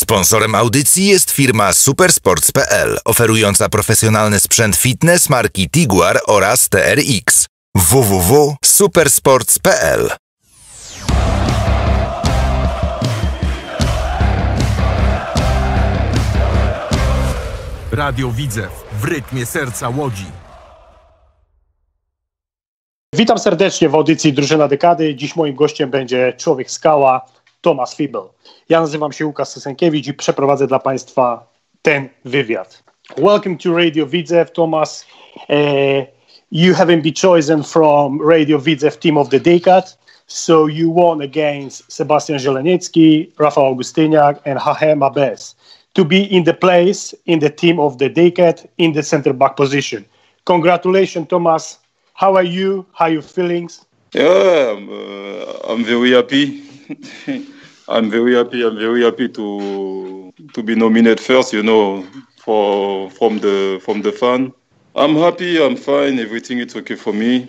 Sponsorem audycji jest firma Supersports.pl, oferująca profesjonalny sprzęt fitness marki Tiguar oraz TRX. www.supersports.pl. Radio Widzew w rytmie serca Łodzi. Witam serdecznie w audycji Drużyna Dekady. Dziś moim gościem będzie człowiek skała, Tomasz Fibel. Ja nazywam się Łukasz Sosenkiewicz i przeprowadzę dla Państwa ten wywiad. Welcome to Radio Widzew, Tomasz. You haven't been chosen from Radio Widzew Team of the Decade, so you won against Sebastian Zieleniecki, Rafał Augustyniak and Hahem Abes to be in the place in the Team of the Decade in the center back position. Congratulations, Tomasz. How are you? How are your feelings? Yeah, I'm very happy. I'm very happy to be nominated first. You know, from the fan. I'm happy. I'm fine. Everything is okay for me.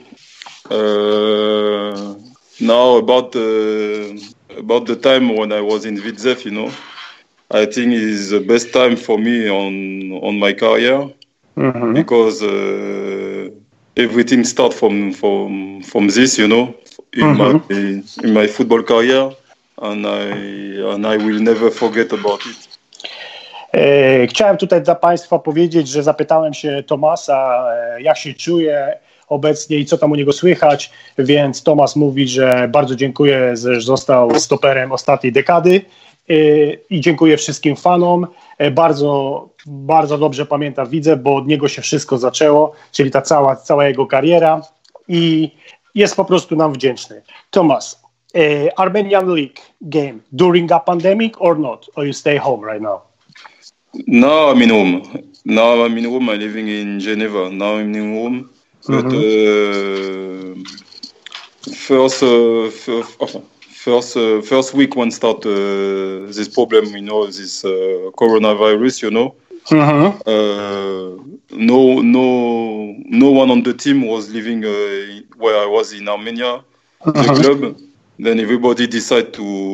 Now about the time when I was in Widzew, you know, I think it's the best time for me on my career because. Everything starts from this, you know, in my football career, and I will never forget about it. Chciałem tutaj dla Państwa powiedzieć, że zapytałem się Tomasza, jak się czuje obecnie i co tam u niego słychać, więc Tomasz mówi, że bardzo dziękuję, że został stoperem ostatniej dekady i dziękuję wszystkim fanom. Bardzo dobrze pamięta Widzew, bo od niego się wszystko zaczęło, czyli ta cała jego kariera i jest po prostu nam wdzięczny. Tomasz, Armenian League game during a pandemic or not? Or you stay home right now? No, I'm in home. Now I'm in home. I'm living in Geneva. Now I'm in home. But first week when start this problem, you know, this coronavirus, you know. No one on the team was living where I was in Armenia, the club. Then everybody decided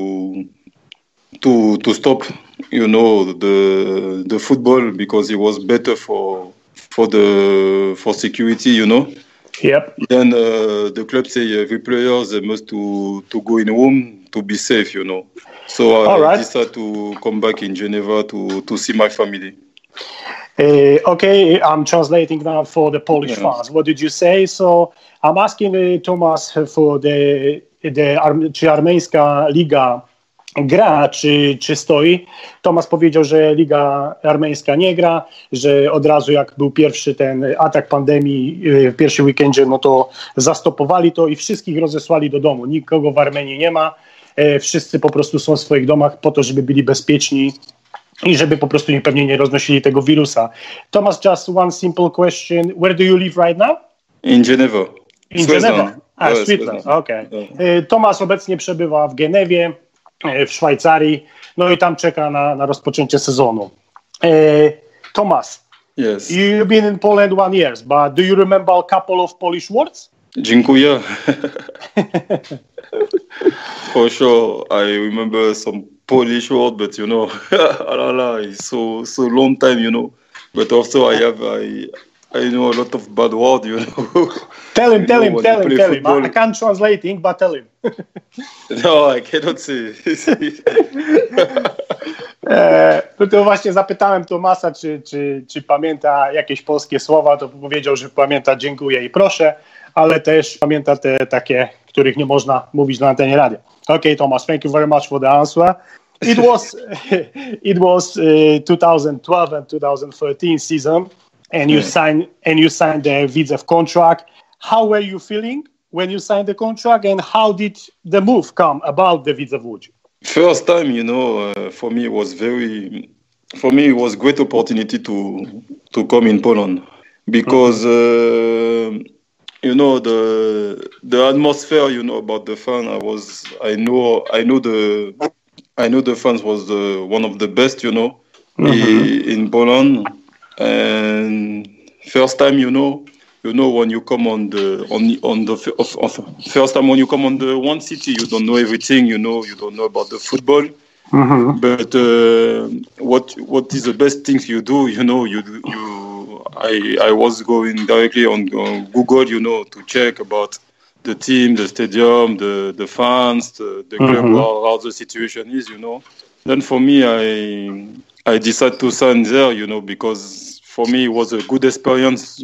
to stop, you know, the football because it was better for security, you know. Yep. Then the club say every player they must to go in home to be safe, you know. So I decided to come back in Geneva to see my family. Okay, I'm translating now for the Polish fans. What did you say? So I'm asking Tomasz for czy armeńska liga gra, czy stoi. Tomasz powiedział, że liga armeńska nie gra, że od razu jak był pierwszy ten atak pandemii w pierwszym weekendzie, no to zastopowali to i wszystkich rozesłali do domu. Nikogo w Armenii nie ma. Wszyscy po prostu są w swoich domach po to, żeby byli bezpieczni i żeby po prostu pewnie nie roznosili tego wirusa. Tomasz, just one simple question. Where do you live right now? In Geneva. In Geneva. Switzerland. Okay. Tomasz obecnie przebywa w Genewie, w Szwajcarii, no i tam czeka na rozpoczęcie sezonu. Tomasz, yes. You've been in Poland 1 year, but do you remember a couple of Polish words? Dziękuję. For sure, I remember some Polish word, but you know, it's so long time, you know. But also I know a lot of bad words, you know. Tell him. I can't translate, but tell him. No, I cannot say. No to właśnie zapytałem Tomasza, czy pamięta jakieś polskie słowa, to powiedział, że pamięta dziękuję i proszę, ale też pamięta te takie, których nie można mówić na antenie radia. Okay, Tomasz, thank you very much for the answer. It was 2012 and 2013 season, and you signed the Widzew contract. How were you feeling when you signed the contract, and how did the move come about the Widzew Łódź? First time, you know, for me it was great opportunity to come in Poland because you know the atmosphere, you know, about the fan. I know the fans was one of the best, you know, in Poland. And first time, you know, when you come on the first time when you come on the one city, you don't know everything, you know, you don't know about the football. But what is the best things you do? I was going directly on Google, to check about the team, the stadium, the fans, the club, how the situation is, Then for me, I decided to sign there, because for me it was a good experience,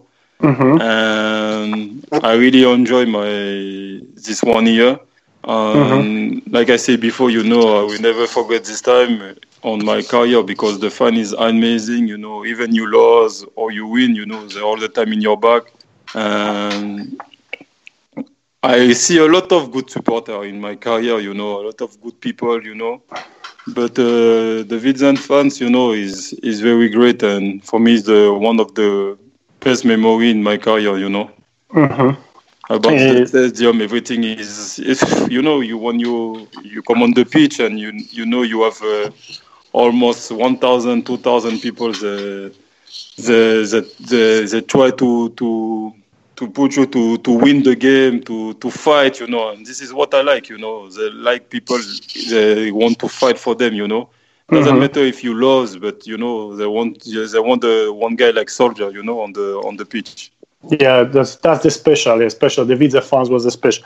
and I really enjoy this 1 year. Like I said before, I will never forget this time on my career because the fun is amazing, even you lose or you win, they're all the time in your back. And I see a lot of good supporters in my career, a lot of good people, But the Widzew fans, is very great. And for me, it's one of the best memory in my career, About the stadium, everything is when you come on the pitch and you have almost 1,000, 2,000 people they try to put you to win the game, to fight, and this is what I like, they like people, they want to fight for them, Doesn't matter if you lose, but they want the one guy like Soldier, on the pitch. Yeah, that's the special. The Widzew fans was the special.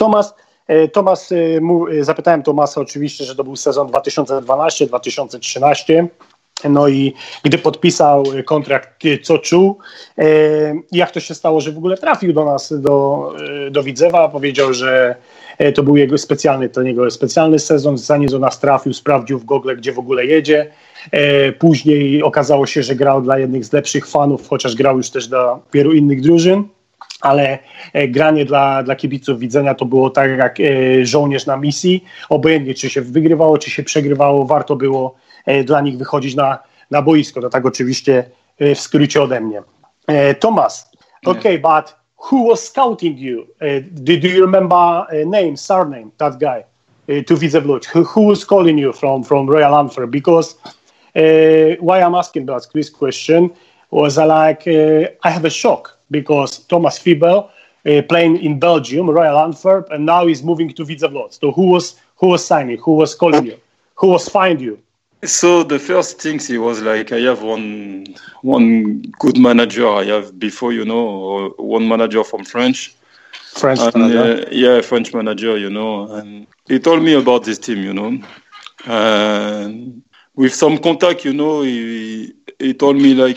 Zapytałem Tomasa oczywiście, że to był sezon 2012-2013. No i gdy podpisał kontrakt, co czuł, jak to się stało, że w ogóle trafił do nas, do Widzewa, powiedział, że to był jego specjalny sezon, zanim do nas trafił, sprawdził w Google, gdzie w ogóle jedzie. Później okazało się, że grał dla jednych z lepszych fanów, chociaż grał już też dla wielu innych drużyn, ale granie dla kibiców Widzenia to było tak jak żołnierz na misji. Obojętnie, czy się wygrywało, czy się przegrywało, warto było dla nich wychodzić na boisko. To tak oczywiście w skrócie ode mnie. Tomasz, okay, but who was scouting you? Do you remember name, surname, that guy to Widzew Łódź? Who was calling you from Royal Antwerp? Because why I'm asking about this question was I have a shock because Thomas Fiebel playing in Belgium, Royal Antwerp, and now he's moving to Widzew Łódź. So who was signing? Who was calling you? Who was find you? So the first things he was like, I have one good manager. I have before, one manager from French manager. French manager, and he told me about this team, and with some contact, he told me like,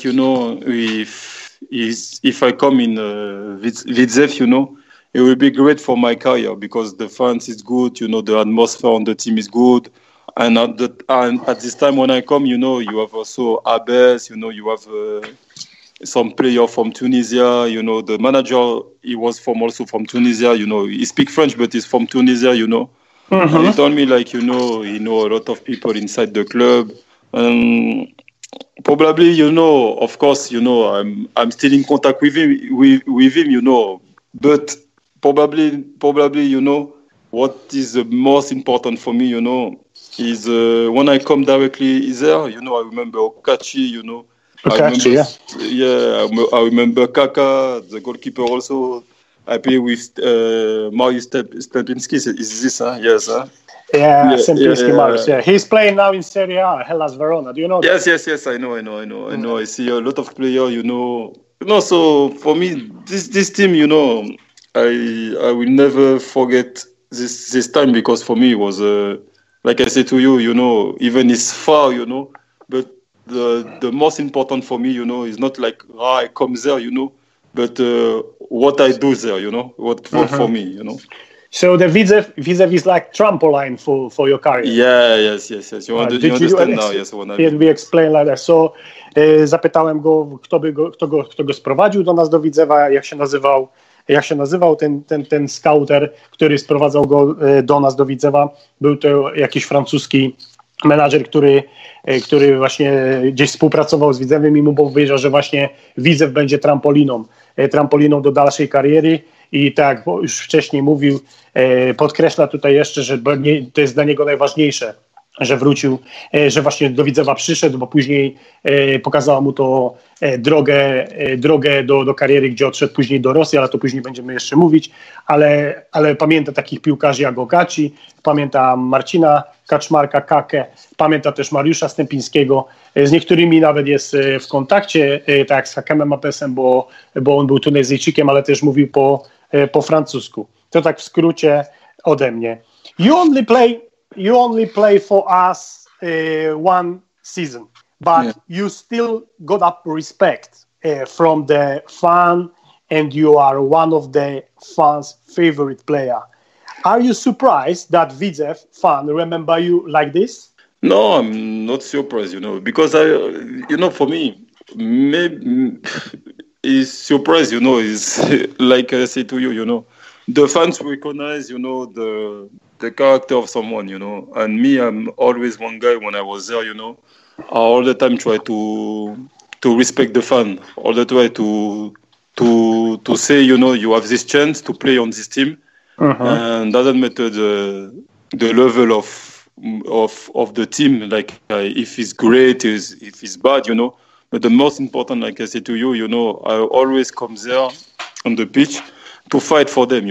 if I come in Widzew, it will be great for my career because the fans is good, the atmosphere on the team is good. And at this time when I come, you have also Abes, you have some player from Tunisia, the manager, he was also from Tunisia, he speaks French, but he's from Tunisia, And he told me like, he know a lot of people inside the club. Probably, of course, I'm still in contact with him, but probably, what is the most important for me, is when I come directly there, I remember Okachi, I remember Kaka, the goalkeeper also. I play with Mariusz Stępiński. Is this, yes, Yeah, Stępiński Mariusz. Yeah, he's playing now in Serie A, Hellas Verona. Do you know that? Yes. I know. I see a lot of players. So for me, this team, I will never forget this time because for me it was. Like I said to you, even it's far, but the most important for me, is not like I come there, but what I do there, what for me, So the Widzew is like trampoline for your career. Yes. You understand now, yes. Can we explain like that? So zapytałem go, kto go sprowadził do nas do Widzewa, jak się nazywał ten scouter, który sprowadzał go do nas, do Widzewa. Był to jakiś francuski menadżer, który właśnie gdzieś współpracował z Widzewem i mu powiedział, że właśnie Widzew będzie trampoliną do dalszej kariery i tak jak już wcześniej mówił, podkreśla tutaj jeszcze, że to jest dla niego najważniejsze, że wrócił, że właśnie do Widzewa przyszedł, bo później pokazało mu to drogę do kariery, gdzie odszedł później do Rosji, ale to później będziemy jeszcze mówić, ale pamięta takich piłkarzy jak Okaci, pamięta Marcina Kaczmarka, Kakę, pamięta też Mariusza Stępińskiego, z niektórymi nawet jest w kontakcie, tak jak z Hakemem Apesem, bo on był Tunezyjczykiem, ale też mówił po francusku. To tak w skrócie ode mnie. You only play for us one season, but you still got up respect from the fan, and you are one of the fans' favorite player. Are you surprised that Widzew fan remember you like this? No, I'm not surprised, because for me, maybe is surprised, is like I say to you, the fans recognize, the character of someone, and me, I'm always one guy when I was there, I all the time try to respect the fan, all the time to say, you have this chance to play on this team, and doesn't matter the level of the team, like if it's great, if it's bad, but the most important, like I say to you, I always come there on the pitch to fight for them,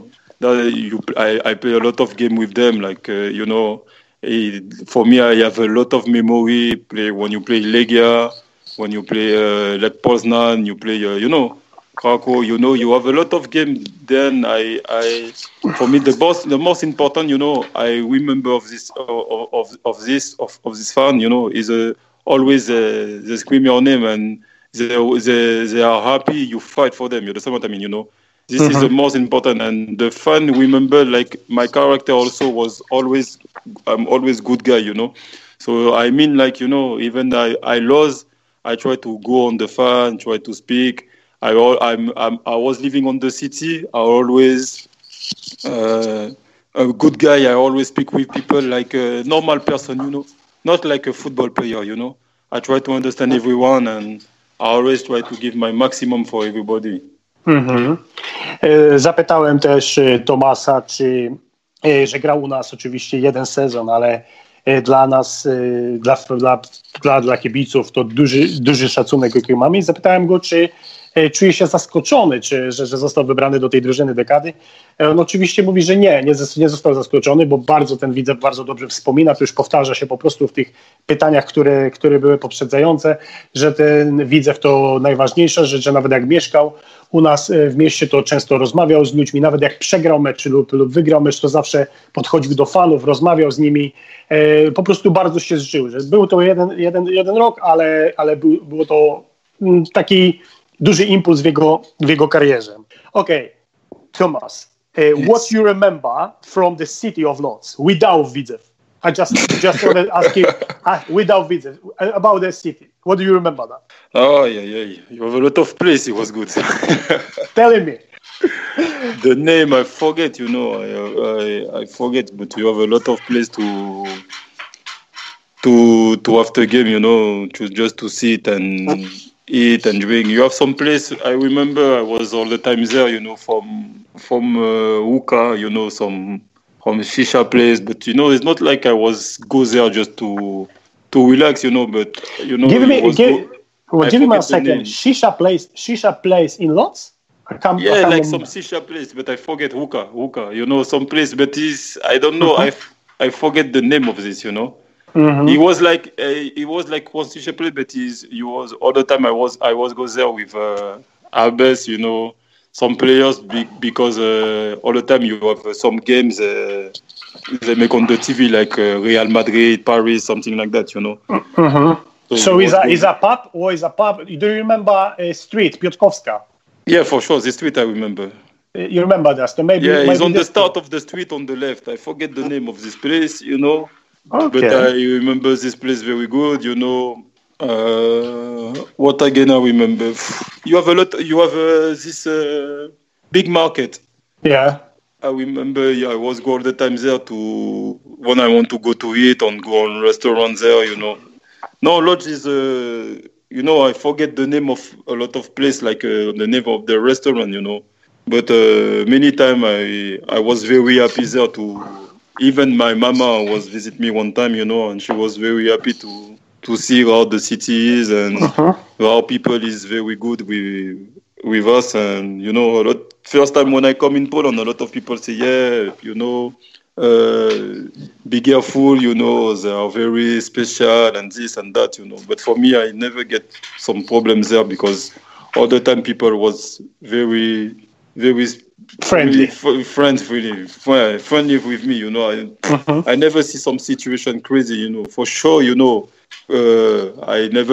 I play a lot of games with them, like, for me, I have a lot of memory, when you play Legia, when you play Lech Poznan, you play, Krakow, you have a lot of games. Then for me, the most important, I remember of this fan, is always they scream your name and they are happy. You fight for them. You understand what I mean? This is the most important. And the fan remember, like my character also was always, I'm always good guy. So I mean, like even I lost, I try to go on the fan, try to speak. I was living on the city. I always a good guy. I always speak with people like a normal person, not like a football player. I try to understand everyone, and I always try to give my maximum for everybody. Zapytałem też Tomasa, że grał u nas oczywiście jeden sezon, ale dla nas, dla kibiców to duży szacunek, jaki mamy. I zapytałem go, czy czuje się zaskoczony, że został wybrany do tej drużyny dekady. On oczywiście mówi, że nie został zaskoczony, bo bardzo ten Widzew bardzo dobrze wspomina, to już powtarza się po prostu w tych pytaniach, które były poprzedzające, że ten Widzew to najważniejsza rzecz, że nawet jak mieszkał u nas w mieście, to często rozmawiał z ludźmi, nawet jak przegrał mecz lub wygrał mecz, to zawsze podchodził do fanów, rozmawiał z nimi, po prostu bardzo się zżył, że był to jeden rok, ale było to taki duży impuls w jego karierze. Okay, Thomas, what you remember from the city of Lodz without Widzew? I just want to ask you, without Widzew, about the city. What do you remember that? Oh, yeah. You have a lot of place. It was good. Telling me. The name I forget, I forget, but you have a lot of place to after game, just to sit and eat and drink. You have some place. I remember I was all the time there, from hookah, from shisha place. But it's not like I was go there just to relax, but Give me a second. Shisha place in Lodz? Yeah, like some shisha place, but I forget hookah, some place, but I don't know. I forget the name of this, He was like one shisha place, but he was all the time. I was go there with Albes, some players because all the time you have some games they make on the TV like Real Madrid, Paris, something like that, So is a pub or is a pub? Do you remember street Piotrkowska? Yeah, for sure. The street I remember. You remember that? So maybe it's on the start of the street on the left. I forget the name of this place, Okay. But I remember this place very good, what again I remember? You have a lot. You have this big market. Yeah. I remember. I was go all the time there when I want to go to eat and go on restaurants there. No, Lodz is. I forget the name of a lot of place, like the name of the restaurant. But many times I was very happy there to even my mama was visit me one time, you know, and she was very happy to see how the city is and how people is very good with us. And, you know, first time when I come in Poland, a lot of people say, yeah, you know, be careful, you know, they are very special and this and that, you know. But for me, I never get some problems there because all the time people was very, very friendly with me, you know. I never see some situation crazy, you know. For sure, you know, I never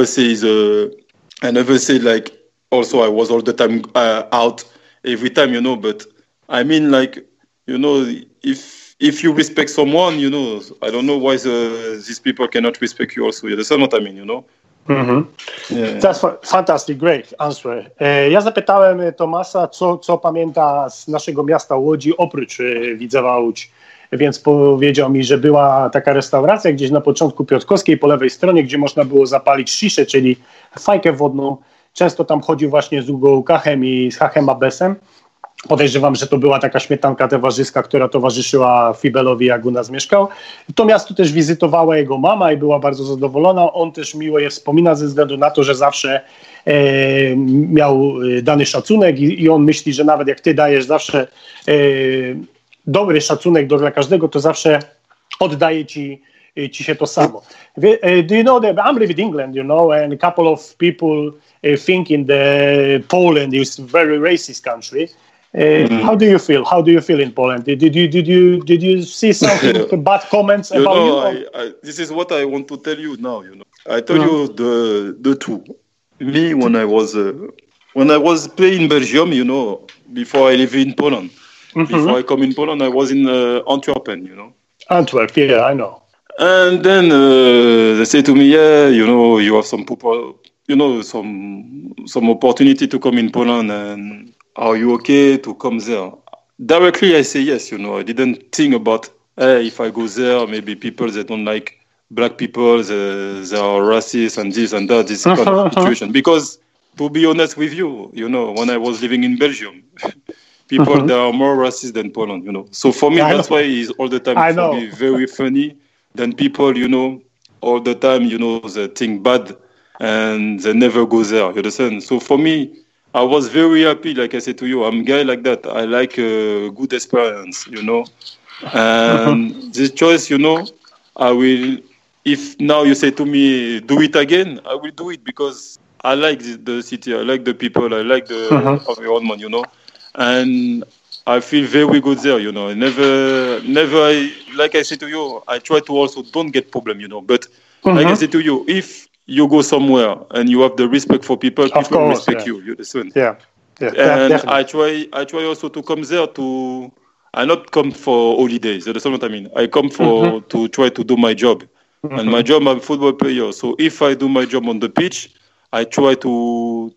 say like, also I was all the time out every time, you know. But I mean, like, you know, if you respect someone, you know, I don't know why these people cannot respect you also. You understand what I mean, you know? Yeah. That's fantastic, great answer. Ja zapytałem Tomasa, co pamięta z naszego miasta Łodzi oprócz Widzewa Łódź. Więc powiedział mi, że była taka restauracja gdzieś na początku Piotrkowskiej po lewej stronie, gdzie można było zapalić sziszę, czyli fajkę wodną. Często tam chodził właśnie z Hugo Kachem i z Hachem Abesem. Podejrzewam, że to była taka śmietanka towarzyska, która towarzyszyła Fibelowi, jak u nas mieszkał. To miasto też wizytowała jego mama i była bardzo zadowolona. On też miło je wspomina ze względu na to, że zawsze miał dany szacunek i on myśli, że nawet jak ty dajesz zawsze dobry szacunek dla każdego, to zawsze oddaje ci się to samo. Do you know that I'm living in England, you know, and a couple of people thinking that Poland is a very racist country. How do you feel? How do you feel in Poland? Did you see something bad comments about you? This is what I want to tell you now. You know, I tell you the truth. Me, when I was playing in Belgium, you know, before I live in Poland, before I come in Poland, I was in Antwerp, you know. Antwerp, yeah, I know. And then they say to me, yeah, you know, you have some people, you know, some opportunity to come in Poland, and are you okay to come there? Directly, I say yes. You know, I didn't think about, hey, if I go there, maybe people that don't like black people, they are racist and this and that, this kind of situation. Because to be honest with you, you know, when I was living in Belgium, people they are more racist than Poland. You know, so for me, that's why it's all the time for me very funny. Then people, you know, all the time, you know, they think bad and they never go there. You understand? So for me, I was very happy, like I said to you, I'm a guy like that. I like good experience, you know. And this choice, you know, I will, if now you say to me, do it again, I will do it because I like the city, I like the people, I like the environment, you know. And I feel very good there, you know. Never, like I said to you, I try to also don't get problem, you know. But like I said to you, if you go somewhere and you have the respect for people, people respect you. You understand? Yeah. And I try also to come there to. I not come for holidays. You understand what I mean? I come for to try to do my job, and my job I'm a football player. So if I do my job on the pitch, I try to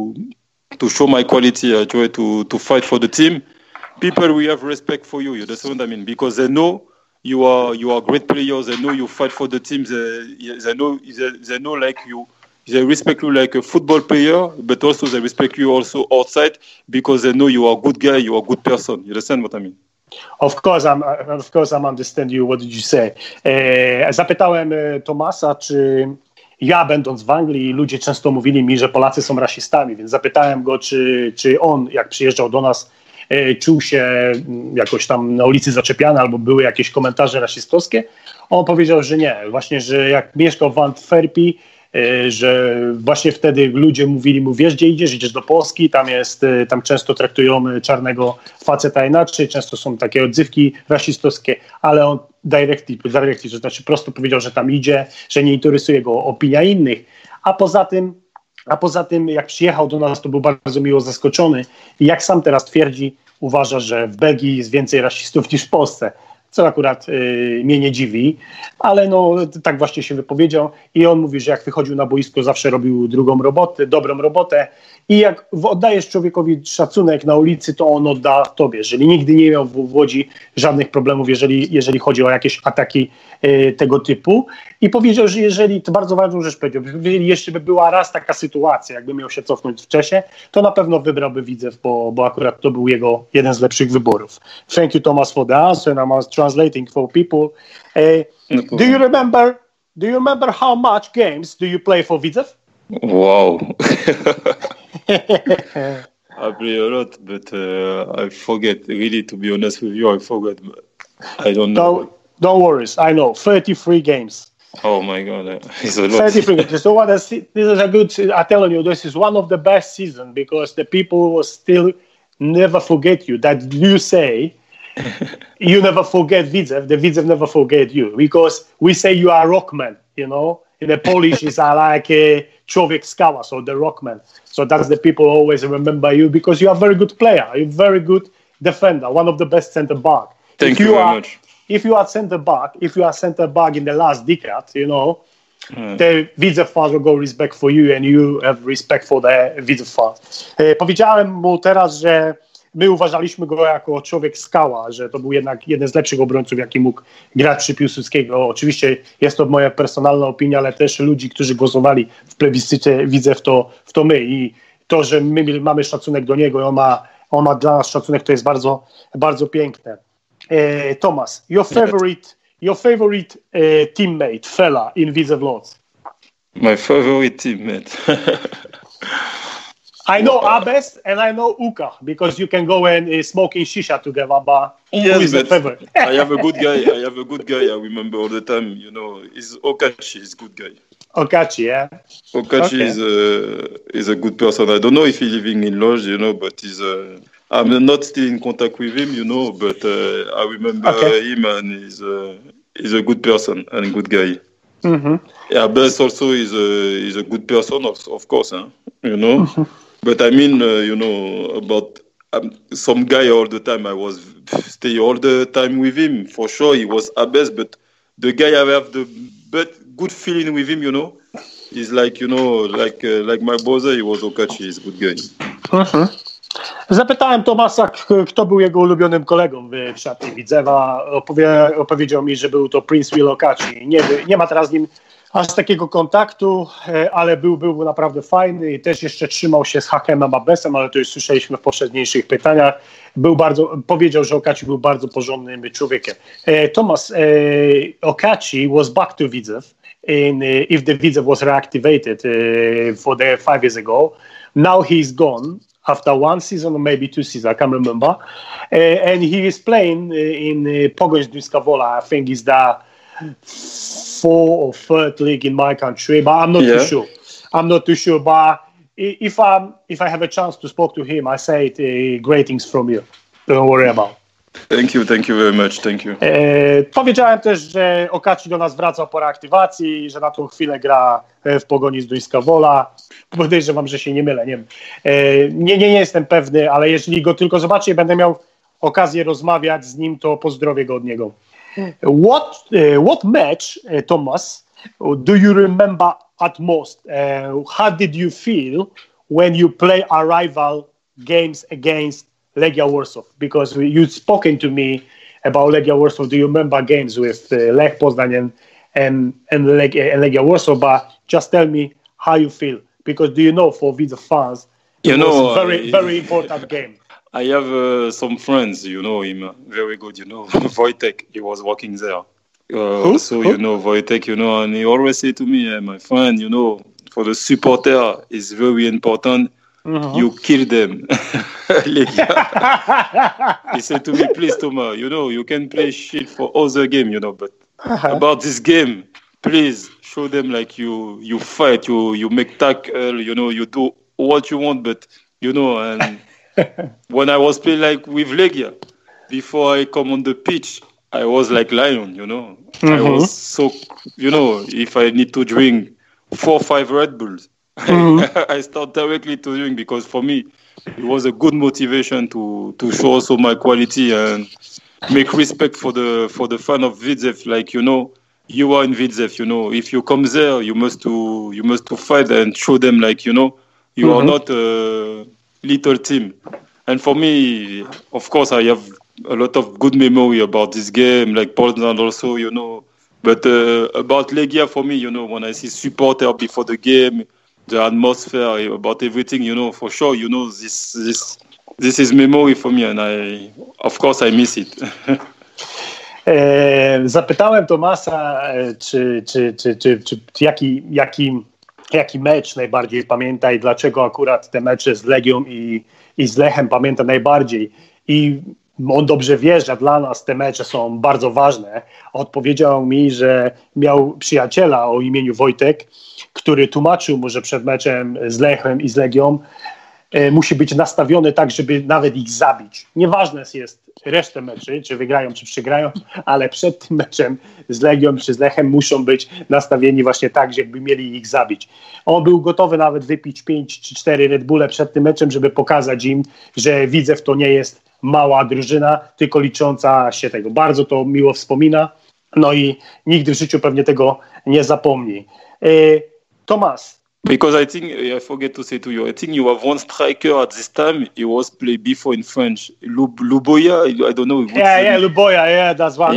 show my quality. I try to fight for the team. People will have respect for you. You understand what I mean? Because they know. You are great players. They know you fight for the team. They know like you. They respect you like a football player, but also they respect you also outside because they know you are a good guy. You are a good person. You understand what I mean? Of course, I'm understand you. What did you say? Zapytałem Tomasa, czy ja będąc w Anglii, ludzie często mówili mi, że Polacy są rasistami, więc zapytałem go, czy on, jak przyjeżdżał do nas, czuł się jakoś tam na ulicy zaczepiany albo były jakieś komentarze rasistowskie. On powiedział, że nie. Właśnie, że jak mieszkał w Antwerpii, że właśnie wtedy ludzie mówili mu, wiesz gdzie idziesz do Polski, tam często traktują czarnego faceta inaczej, często są takie odzywki rasistowskie, ale on directly, to znaczy prosto powiedział, że tam idzie, że nie interesuje go opinia innych, a poza tym, jak przyjechał do nas, to był bardzo miło zaskoczony i jak sam teraz twierdzi, uważa, że w Belgii jest więcej rasistów niż w Polsce, co akurat mnie nie dziwi, ale no tak właśnie się wypowiedział i on mówi, że jak wychodził na boisko, zawsze robił dobrą robotę i jak oddajesz człowiekowi szacunek na ulicy, to on odda tobie, jeżeli nigdy nie miał w Łodzi żadnych problemów, jeżeli chodzi o jakieś ataki tego typu i powiedział, że jeżeli, to bardzo ważną rzecz powiedział, jeżeli jeszcze by była raz taka sytuacja, jakby miał się cofnąć w czasie, to na pewno wybrałby Widzew, bo akurat to był jego jeden z lepszych wyborów. Thank you Thomas for the answer and I must translating for people. Do you remember how much games do you play for Widzew? Wow. I play a lot, but I forget. Really, to be honest with you, I forgot. I don't know. Don't worry. I know. 33 games. Oh my God, it's a lot. 33 games. So this is a good. I'm telling you, this is one of the best seasons because the people will still never forget you. That you say. You never forget Widzew. The Widzew never forget you because we say you are rockman. You know, in the Polish is like człowiek skała, so the rockman. So that's the people always remember you because you are a very good player. You're a very good defender, one of the best centre back. Thank you very much. If you are centre back in the last decade, you know, the Widzew fans will go respect for you and you have respect for the Widzew fans. Powiedziałem mu teraz, że my uważaliśmy go jako człowiek skała, że to był jednak jeden z lepszych obrońców, jaki mógł grać przy Piłsudskiego. Oczywiście jest to moja personalna opinia, ale też ludzi, którzy głosowali w plebiscycie Widzew, to my. I to, że my mamy szacunek do niego i on ma dla nas szacunek, to jest bardzo, bardzo piękne. Thomas, your favorite teammate, fella in Widzew Łódź? My favorite teammate. I know Abes and I know Uka because you can go and smoke in shisha together. But who is the favorite? I have a good guy. I remember all the time. You know, Okachi is a good guy. Okachi, yeah. Okachi is a good person. I don't know if he's living in Lodz, you know, but I'm not still in contact with him, you know, but I remember him and he's a good person and a good guy. Mm-hmm. Yeah, Abes also is a good person, of course, huh? You know. Mm-hmm. But I mean, you know, about some guy all the time. I was stay all the time with him. For sure, he was Abes, but the guy I have the good feeling with him, you know, is like, you know, like my brother, he was Okachi, he's a good guy. Uh-huh. Zapytałem Tomasa, kto był jego ulubionym kolegą w szatni Widzewa. Opowiedział mi, że był to Prince Will Okachi. Nie ma teraz z nim aż takiego kontaktu, ale był naprawdę fajny i też jeszcze trzymał się z Hakemem Abesem, ale to już słyszeliśmy w poprzedniejszych pytaniach. Powiedział, że Okachi był bardzo porządnym człowiekiem. Thomas, Okachi was back to Widzew if the Widzew was reactivated for the 5 years ago. Now he's gone after 1 season or maybe 2 seasons, I can't remember. And he is playing in Pogoń Gdańska Wola. I think it's the 4th or 3rd league in my country, but I'm not too sure. But if I have a chance to speak to him, I say great things from you. Don't worry about it. Thank you very much, thank you. Powiedziałem też, że Okachi do nas wraca po reaktywacji i że na tą chwilę gra w Pogoni z Gdańska Wola. Podejrzewam, że się nie mylę, nie wiem. Nie jestem pewny, ale jeżeli go tylko zobaczę i będę miał okazję rozmawiać z nim, to pozdrowię go od niego. What match, Thomas, do you remember at most? How did you feel when you play a rival games against Legia Warsaw? Because you've spoken to me about Legia Warsaw. Do you remember games with Lech Poznań and Legia Warsaw? But just tell me how you feel. Because do you know, for Widzew fans, it was a very important game. I have some friends, you know him, very good, you know, Wojtek, he was working there. So, you know, Wojtek, you know, and he always say to me, my friend, you know, for the supporter, it's very important, you kill them. He said to me, please, Thomas, you know, you can play shit for other game, you know, but about this game, please show them like you fight, you make tackle, you know, you do what you want, but, you know, and... When I was playing like with Legia, before I come on the pitch, I was like lion, you know. I was so, you know, if I need to drink 4 or 5 Red Bulls, I start directly to drink because for me, it was a good motivation to show also my quality and make respect for the fan of Widzew. Like, you know, you are in Widzew, you know. If you come there, you must to fight and show them like, you know, you are not a little team. And for me, of course, I have a lot of good memory about this game, like Poznań also, you know. But about Legia, for me, you know, when I see supporter before the game, the atmosphere, about everything, you know, for sure, you know, this is memory for me, and of course, I miss it. Zapytałem Tomasa, jaki mecz najbardziej pamięta i dlaczego akurat te mecze z Legią i z Lechem pamięta najbardziej. I on dobrze wie, że dla nas te mecze są bardzo ważne. Odpowiedział mi, że miał przyjaciela o imieniu Wojtek, który tłumaczył mu, że przed meczem z Lechem i z Legią musi być nastawiony tak, żeby nawet ich zabić. Nieważne jest resztę meczy, czy wygrają, czy przegrają, ale przed tym meczem z Legią czy z Lechem muszą być nastawieni właśnie tak, żeby mieli ich zabić. On był gotowy nawet wypić 5 czy 4 Red Bulle przed tym meczem, żeby pokazać im, że Widzew to nie jest mała drużyna, tylko licząca się tego. Bardzo to miło wspomina, no i nigdy w życiu pewnie tego nie zapomni. Tomasz. Because I think, I forget to say to you, I think you have one striker at this time. He was played before in French. Luboya, I don't know. Luboya, that's one.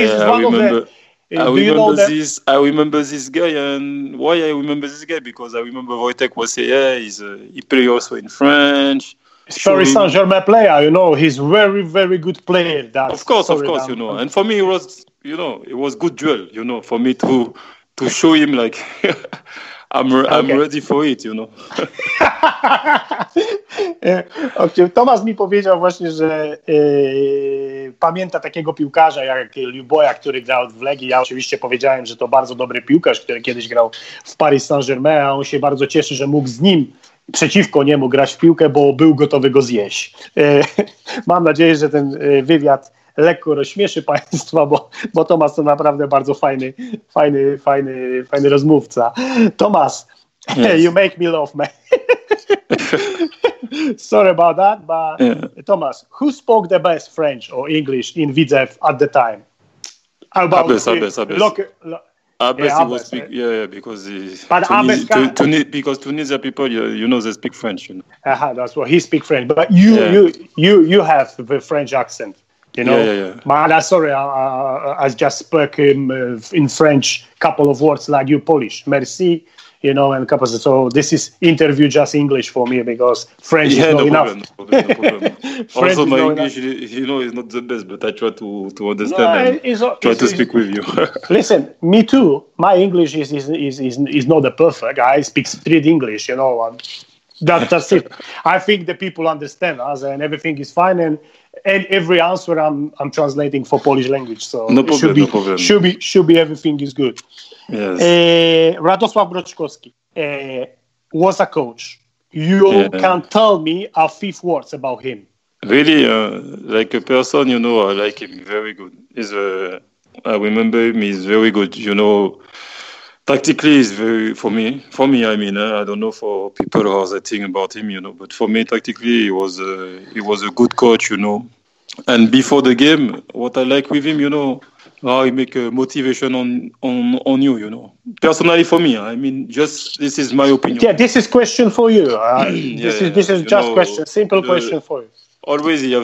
I remember this guy, and why I remember this guy? Because I remember Wojtek was saying, he played also in French. Paris Saint-Germain player, he's very, very good player. Of course, And for me, it was good duel, for me to show him like I'm ready for it, Okay. Tomasz mi powiedział właśnie, że pamięta takiego piłkarza jak Luboya, który grał w Legii. Ja oczywiście powiedziałem, że to bardzo dobry piłkarz, który kiedyś grał w Paris Saint-Germain, a on się bardzo cieszy, że mógł z nim przeciwko niemu grać w piłkę, bo był gotowy go zjeść. Mam nadzieję, że ten wywiad lekko rozśmieszy Państwa, bo Tomasz to naprawdę bardzo fajny rozmówca. Tomasz, yes. You make me laugh, man. Sorry about that, but Tomasz, who spoke the best French or English in Widzew at the time? Abes. He was speak, because Tunisia people, they speak French. That's what he speak French, but you have the French accent. Yeah. But sorry, I just spoke in French couple of words like you Polish. Merci, and couple. So this is interview just English for me because French is not enough. No problem. Also, my English, is not the best, but I try to understand and try to speak with you. Listen, me too. My English is not the perfect. I speak street English, That's it. I think the people understand us and everything is fine. And every answer I'm translating for Polish language, so no problem. Should be everything is good. Yes. Radosław Broczkowski was a coach. You can tell me a few words about him. Really, like a person, I like him very good. I remember him. He's very good. Tactically, he's very for me. I mean, I don't know for people how they think about him, but for me, tactically, he was a good coach, And before the game, what I like with him, how he make a motivation on you, Personally, for me, I mean, just this is my opinion. Yeah, this is question for you. This is just question, simple question for you. Always you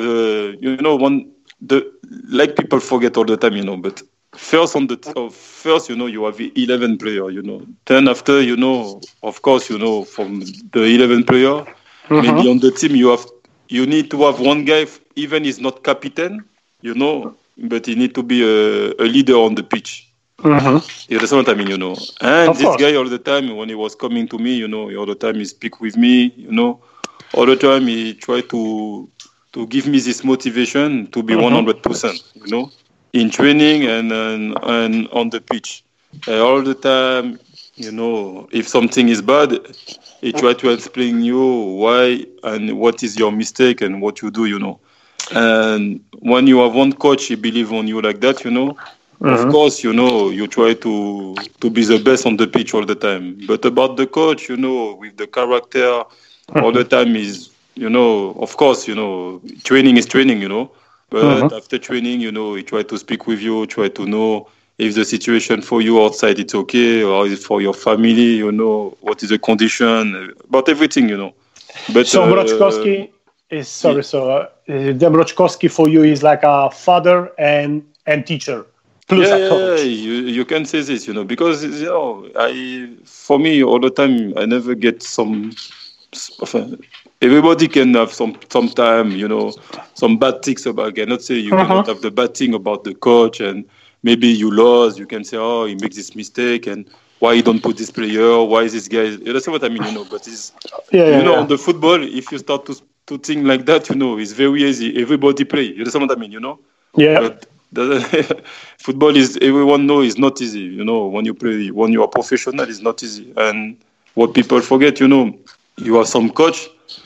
have like people forget all the time, but. First, you have 11 players, Then after, of course, from the 11 player, maybe on the team you need to have one guy, even he's not captain, but he need to be a leader on the pitch. You understand what I mean, And of this course. guy all the time, when he was coming to me, all the time he speak with me, all the time he try to give me this motivation to be 100%, in training and on the pitch. All the time, if something is bad, he try to explain you why and what is your mistake and what you do, And when you have one coach, he believe on you like that, of course, you try to be the best on the pitch all the time. But about the coach, with the character, all the time is, of course, training is training, But after training, he try to speak with you, try to know if the situation for you outside it's okay, or is it for your family, what is the condition, about everything, But so Broczkowski is Broczkowski for you is like a father and teacher. Plus a coach. You can say this, because for me all the time I never get everybody can have some time, some bad things about. I cannot say you cannot have the bad thing about the coach, and maybe you lost. You can say, oh, he makes this mistake, and why you don't put this player? Why is this guy? You understand what I mean? But it's on the football. If you start to think like that, it's very easy. Everybody play. You understand what I mean? Yeah. But football is, everyone knows, is not easy. When you play, when you are professional, it's not easy. And what people forget, you have some coach.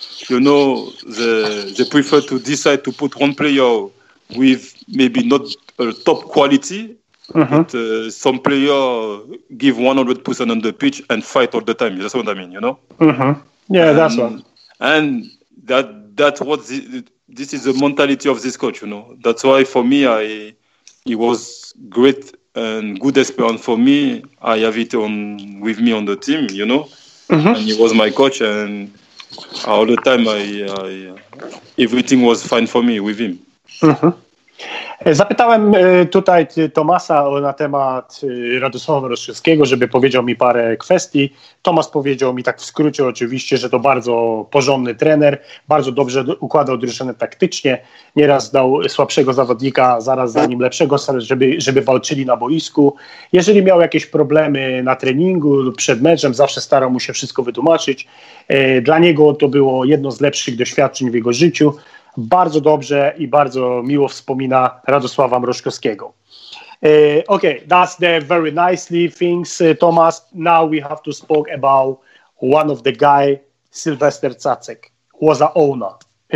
They prefer to decide to put one player with maybe not a top quality, but some player give 100% on the pitch and fight all the time. That's what I mean, Yeah, that's one. And that's what this is the mentality of this coach, That's why for me, he was great and good experience for me. I have it with me on the team, and he was my coach, and all the time everything was fine for me with him. Zapytałem tutaj Tomasa na temat Radosława Roszczewskiego, żeby powiedział mi parę kwestii. Tomasz powiedział mi tak w skrócie oczywiście, że to bardzo porządny trener, bardzo dobrze układał drużynę taktycznie, nieraz dał słabszego zawodnika zaraz za nim lepszego, żeby walczyli na boisku. Jeżeli miał jakieś problemy na treningu lub przed meczem, zawsze starał mu się wszystko wytłumaczyć. Dla niego to było jedno z lepszych doświadczeń w jego życiu. Bardzo dobrze i bardzo miło wspomina Radosława Mroczkowskiego. Okay, that's the very nicely things, Thomas. Now we have to speak about one of the guy, Sylwester Cacek, was an owner.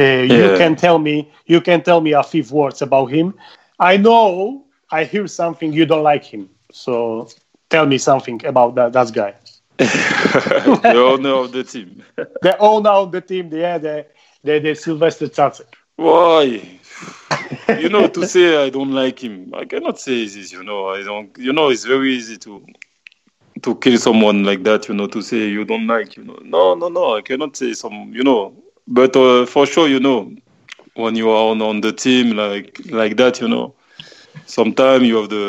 You can tell me a few words about him. I know I hear something you don't like him, so tell me something about that guy. The owner of the team. The owner of the team, the Sylwester Cacek. Why? To say I don't like him, I cannot say this. I don't. It's very easy to kill someone like that. To say you don't like. No. I cannot say some. But for sure, when you are on the team like that, sometimes you have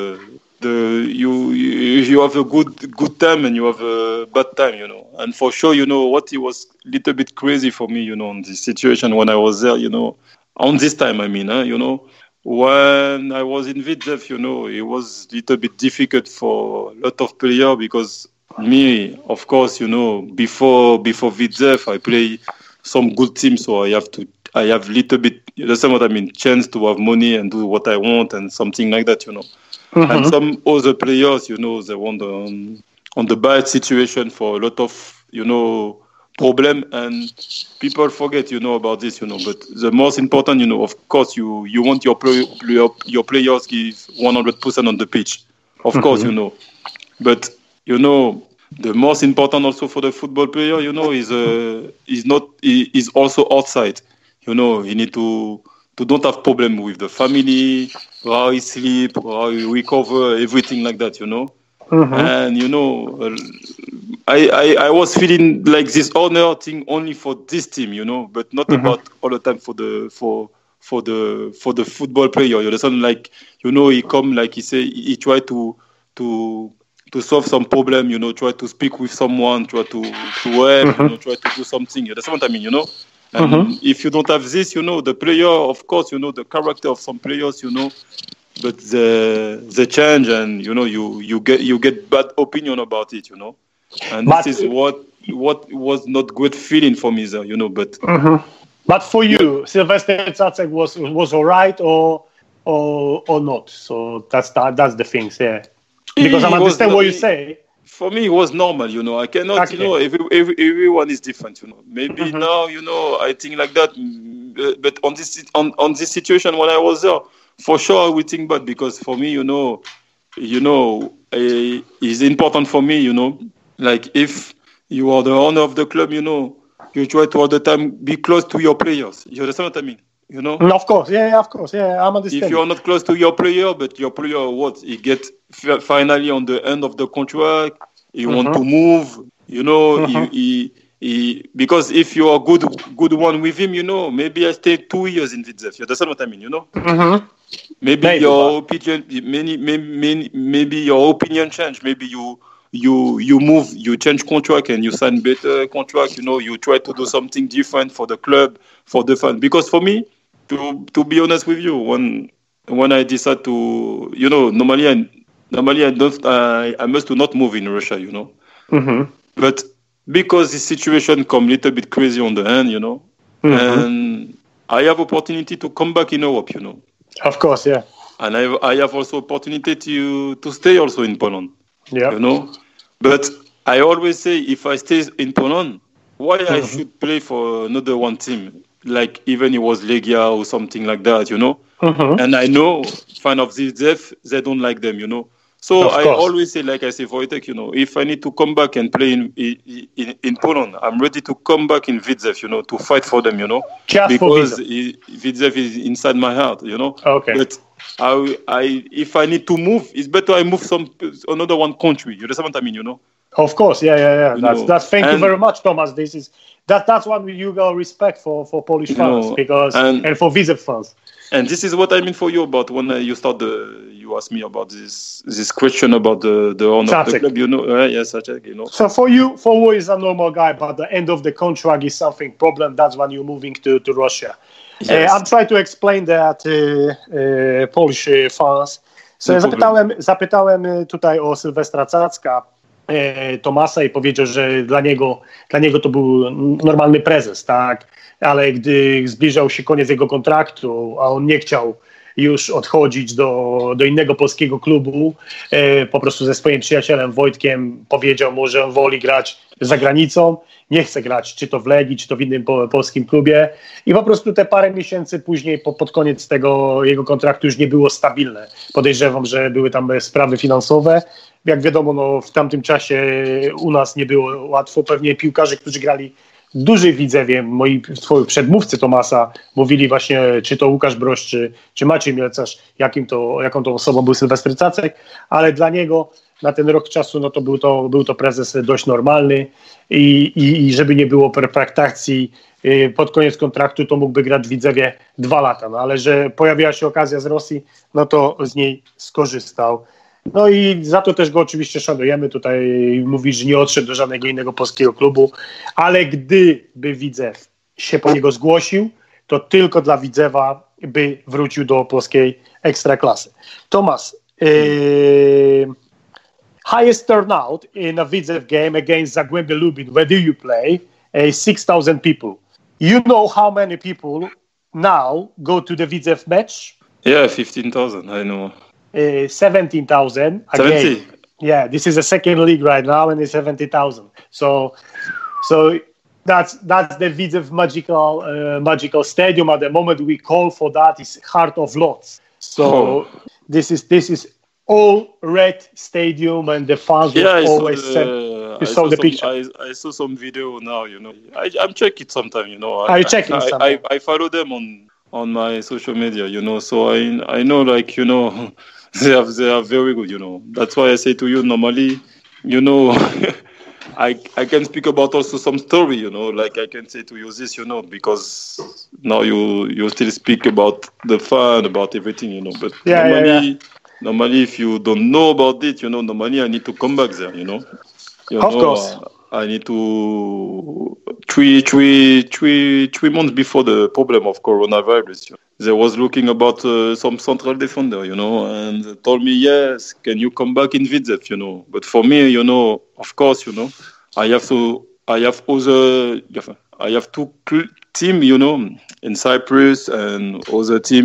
you have a good time and you have a bad time, And for sure, what he was a little bit crazy for me, on this situation when I was there, on this time, I mean, when I was in Vidzev, it was a little bit difficult for a lot of players because me, of course, before Vidzev, I play some good teams, so I have little bit, you understand what I mean, chance to have money and do what I want and something like that, And some other players, they want on the bad situation for a lot of, problem, and people forget, about this, But the most important, of course, you want your players give 100% on the pitch, of course, But the most important also for the football player, is also outside. He need to don't have problem with the family, how he sleep, how he recover, everything like that, And I was feeling like this honor thing only for this team, but not about all the time for the football player. You understand? Like, he come, like he say, he try to solve some problem, try to speak with someone, try to help, try to do something. That's what I mean, And if you don't have this, the player, of course, the character of some players, but the change, and you get bad opinion about it, And this is what was not good feeling for me there, But but for you, Sylwester Cacek was all right or not. So that's the things, yeah. Because I understand what you say. For me, it was normal, I cannot, everyone is different, Maybe now, I think like that. But on this situation when I was there, for sure I would think bad, because for me, it's important for me, like if you are the owner of the club, you try to all the time be close to your players. You understand what I mean? Of course, yeah, I'm understanding. If you are not close to your player, but your player, he get finally on the end of the contract, he want to move, he because if you are good one with him, maybe I stay 2 years in Vidzev. You understand what I mean? Maybe your opinion, maybe your opinion change. Maybe you you move, you change contract, and you sign better contract. You try to do something different for the club, for the fan. Because for me, to be honest with you, when I decide to, normally I don't, I must not move in Russia, But because the situation come a little bit crazy on the end, and I have opportunity to come back in Europe, Of course, yeah. And I have also opportunity to stay also in Poland, But I always say, if I stay in Poland, why I should play for another one team, like even it was Legia or something like that, And I know fan of Widzew, they don't like them, So I always say, like I say, Wojtek, if I need to come back and play in Poland, I'm ready to come back in Widzew, to fight for them, Just because Widzew is inside my heart, Okay. But if I need to move, it's better I move another one country. You understand what I mean, Of course, yeah. That's. Thank you very much, Thomas. That's one you got respect for Polish fans and for Widzew fans. And this is what I mean for you about when you you asked me about this question about the owner of the club, Yes, Sacek, So for you, who is a normal guy, but the end of the contract is something problem, that's when you're moving to Russia. Yes. I'm trying to explain that Polish fans. So zapytałem tutaj o Sylwestra Cacka, Tomasa, i powiedział, że dla niego to był normalny prezes, tak? Ale gdy zbliżał się koniec jego kontraktu, a on nie chciał już odchodzić do innego polskiego klubu, po prostu ze swoim przyjacielem Wojtkiem powiedział mu, że on woli grać za granicą, nie chce grać czy to w Legii, czy to w innym polskim klubie, i po prostu te parę miesięcy później, pod koniec tego jego kontraktu, już nie było stabilne. Podejrzewam, że były tam sprawy finansowe. Jak wiadomo, w tamtym czasie u nas nie było łatwo. Pewnie piłkarze, którzy grali w dużej Widzewie, moi przedmówcy Tomasa, mówili właśnie, czy to Łukasz Broś, czy Maciej Mielcarz, jaką to osobą był Sylwester Cacek, ale dla niego na ten rok czasu, to był to prezes dość normalny i żeby nie było pertraktacji, pod koniec kontraktu to mógłby grać w Widzewie 2 lata, ale że pojawiła się okazja z Rosji, to z niej skorzystał. I za to też go oczywiście szanujemy. Tutaj mówi, że nie odszedł do żadnego innego polskiego klubu, ale gdyby Widzew się po niego zgłosił, to tylko dla Widzewa by wrócił do polskiej ekstraklasy. Tomasz, highest turnout in a Widzew game against Zagłębie Lubin, where do you play? 6,000 people. You know how many people now go to the Widzew match? Yeah, 15,000, I know. 17,000 again. 70? Yeah, this is a second league right now, and it's 70,000. So that's the Widzew magical stadium. At the moment, we call for that is Heart of Lodz. So this is all red stadium, and the fans will always saw the picture. I saw some video now. I'm checking it sometime. Are you checking something? I follow them on my social media. So I know, like, they are very good, That's why I say to you, normally, I can speak about also some story, like I can say to you this, because now you still speak about the fun, about everything, But normally, if you don't know about it, normally I need to come back there, Of course. I need to 3 months before the problem of coronavirus. They was looking about some central defender, and they told me, yes, can you come back in Widzew, But for me, of course, I have 2 team, in Cyprus, and other team,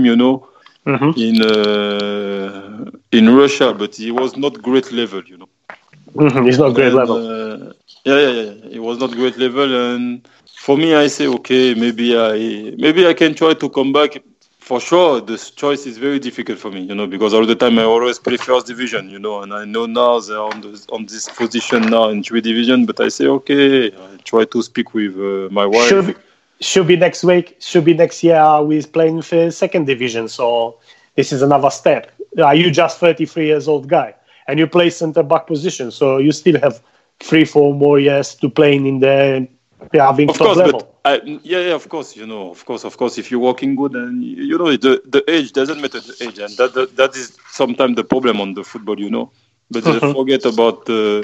in Russia, but it was not great level, It's not great level. It was not great level, and for me, I say, okay, maybe I can try to come back. For sure, this choice is very difficult for me, because all the time I always play first division, and I know now they're on this position now in 3 division, but I say, okay, I try to speak with my wife. Should be next week, should be next year, we're playing for 2nd division, so this is another step. Are you just 33 years old guy, and you play centre-back position, so you still have 3-4 more years to play in the having top level. But of course, of course, if you're working good, and the age doesn't matter, the age, and that is sometimes the problem on the football, But they forget about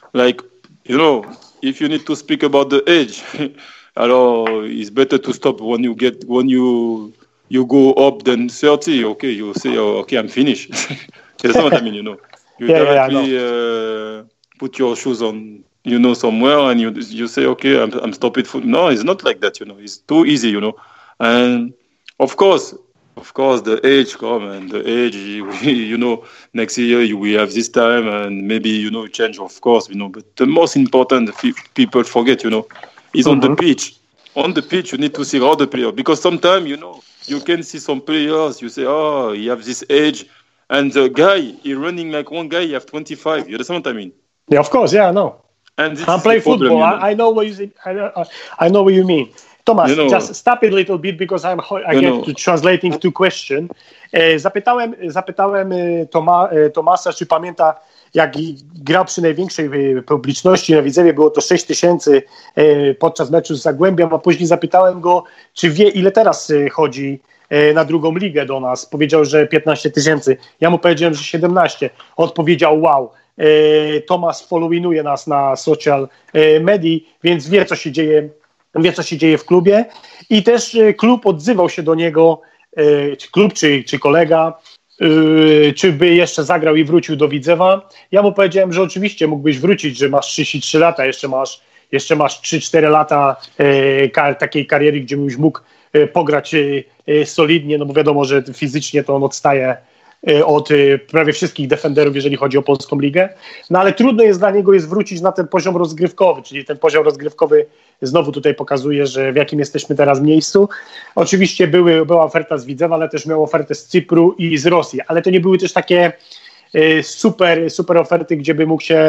like, you know, if you need to speak about the age, alors it's better to stop when you go up than 30. Okay, you say, oh, okay, I'm finished. That's what I mean, you know. You directly put your shoes on, you know, somewhere, and you say, okay, I'm stopping food. No, it's not like that, you know. It's too easy, you know. And of course, the age come, and the age, you know, next year we have this time, and maybe, you know, change, of course, you know. But the most important people forget, you know, is on the pitch. On the pitch, you need to see all the players, because sometimes, you know, you can see some players, you say, oh, he have this age, and the guy, he running like one guy, he have 25. You understand what I mean? Yeah, of course, yeah, I know. And I'm playing football. You know? I know what you say. I know what you mean. Thomas, you know, just stop it a little bit, because I get to translating two questions. Zapytałem Tomasa, czy pamięta, jak grał przy największej publiczności na Widzewie, było to 6 000 podczas meczu z Zagłębiem, a później zapytałem go, czy wie, ile teraz chodzi na drugą ligę do nas. Powiedział, że 15 000. Ja mu powiedziałem, że 17. Odpowiedział, wow. Tomas followinuje nas na social media, więc wie, co się dzieje w klubie, i też klub odzywał się do niego, czy klub, czy kolega, czy by jeszcze zagrał i wrócił do Widzewa. Ja mu powiedziałem, że oczywiście mógłbyś wrócić, że masz 33 lata, jeszcze masz 3-4 lata takiej kariery, gdzie byś mógł pograć solidnie, no bo wiadomo, że fizycznie to on odstaje od prawie wszystkich defenderów, jeżeli chodzi o polską ligę. No ale trudno jest dla niego wrócić na ten poziom rozgrywkowy, czyli ten poziom rozgrywkowy znowu tutaj pokazuje, że w jakim jesteśmy teraz miejscu. Oczywiście była oferta z Widzewa, ale też miał ofertę z Cypru i z Rosji, ale to nie były też takie super oferty, gdzie by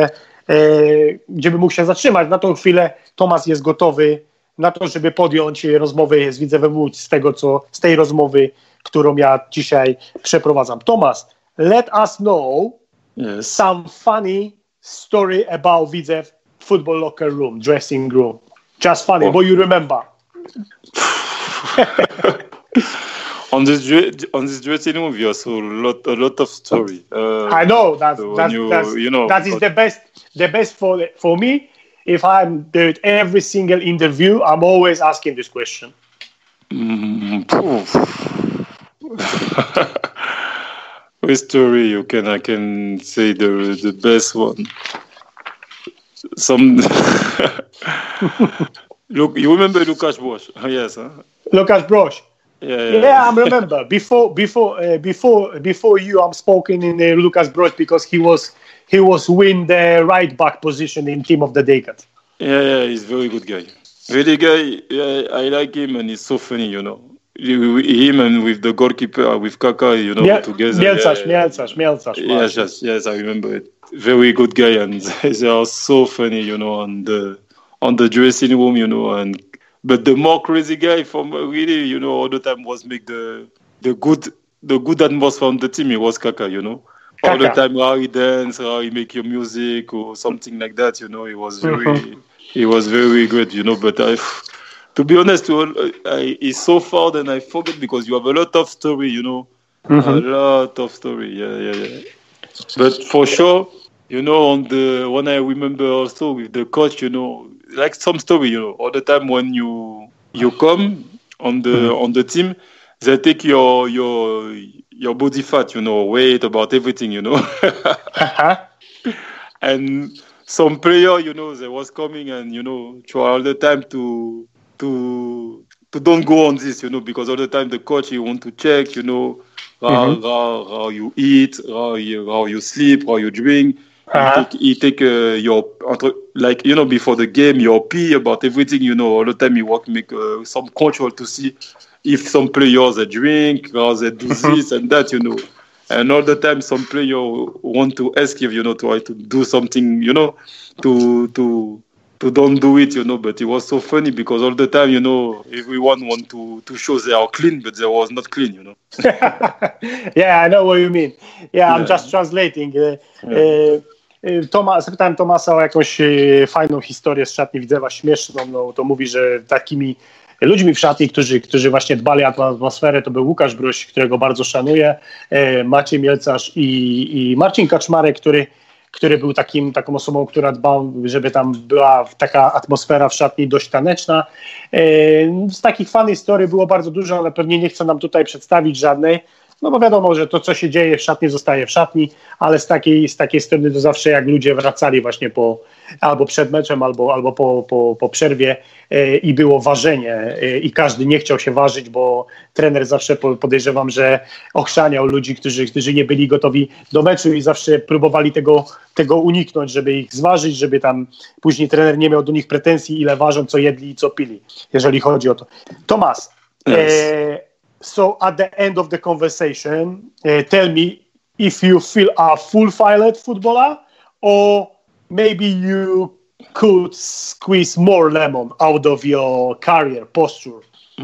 mógł się zatrzymać. Na tą chwilę Tomas jest gotowy na to, żeby podjąć rozmowę z Widzewem Łódź z tej rozmowy, którą ja dzisiaj przeprowadzam. Thomas, let us know some funny story about Widzew football locker room, dressing room. Just funny, what you remember. on this dressing room, you also a lot of story. I know that is the best for me. If I'm doing every single interview, I'm always asking this question. Which story I can say the best one. Look, you remember Lukasz Brosz? Yes, huh? Lukasz Brosz. Yeah, I remember. Before you, I'm spoken in Lukasz Brosz, because he was win the right back position in Team of the Decade. Yeah, he's a very good guy. Really guy. Yeah, I like him, and he's so funny, you know. Him and with the goalkeeper, with Kaka, you know, together. Mielcarz. Yes, I remember it. Very good guy, and they are so funny, you know, on the dressing room, you know. But the more crazy guy from really, you know, all the time was make the good atmosphere on the team. It was Kaka, you know. Kaka. All the time, how he dance, how he make your music or something like that, you know. It was very good, you know. But to be honest, it's so far that I forget, because you have a lot of story, you know. A lot of story, yeah. But for sure, you know, when I remember also with the coach, you know, like some story, you know, all the time when you come on the team, they take your body fat, you know, weight, about everything, you know. And some player, you know, they was coming and, you know, try all the time to don't go on this, you know, because all the time the coach, he want to check, you know, how you eat, how you sleep, how you drink. He take your, like, you know, before the game, your pee, about everything, you know. All the time he make some control to see if some players they drink or they do this and that, you know. And all the time some player want to ask you, you know, try to do something, you know, to don't do it, you know. But it was so funny, because all the time, you know, everyone want to show they are clean, but they was not clean, you know. Yeah, I know what you mean. Yeah, I'm just translating. Zapytałem Tomasa o jakąś fajną historię z szatni Widzewa, śmieszną. No, to mówi, że takimi ludźmi w szatni, którzy właśnie dbali o atmosferę, to był Łukasz Broś, którego bardzo szanuję, Maciej Mielcarz i Marcin Kaczmarek, który który był taką osobą, która dbał, żeby tam była taka atmosfera w szatni dość taneczna. Z takich fan historii było bardzo dużo, ale pewnie nie chcę nam tutaj przedstawić żadnej, no bo wiadomo, że to, co się dzieje w szatni, zostaje w szatni, ale z takiej strony to zawsze jak ludzie wracali właśnie albo przed meczem, albo po przerwie i było ważenie i każdy nie chciał się ważyć, bo trener zawsze podejrzewam, że ochrzaniał ludzi, którzy nie byli gotowi do meczu i zawsze próbowali tego uniknąć, żeby ich zważyć, żeby tam później trener nie miał do nich pretensji, ile ważą, co jedli i co pili, jeżeli chodzi o to. Tomasz, so at the end of the conversation, tell me if you feel a full-fledged footballer or maybe you could squeeze more lemon out of your career posture.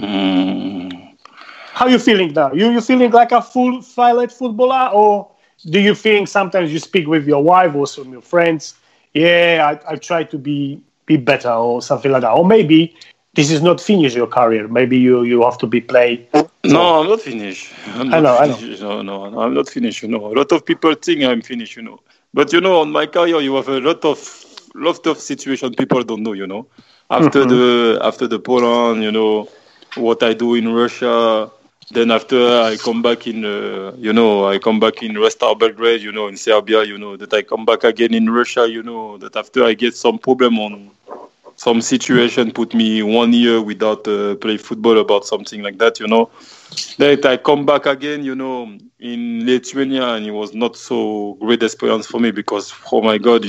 How you feeling now? You feeling like a full-fledged footballer, or do you think sometimes you speak with your wife or some of your friends? Yeah, I try to be better or something like that. Or maybe this is not finish your career. Maybe you have to be played. No, I'm not finished. I know. No, I'm not finished. A lot of people think I'm finished. But on my career, you have a lot of situations people don't know. After the Poland, what I do in Russia. Then after I come back in, Red Star Belgrade, in Serbia, that I come back again in Russia, that after I get some problem on some situation, put me 1 year without play football about something like that, That I come back again, in Lithuania, and it was not so great experience for me because, oh my God,